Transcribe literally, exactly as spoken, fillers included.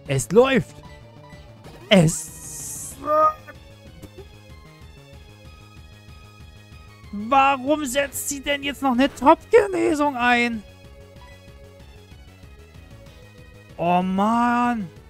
Es läuft. Es... Warum setzt sie denn jetzt noch eine Top-Genesung ein? Oh Mann.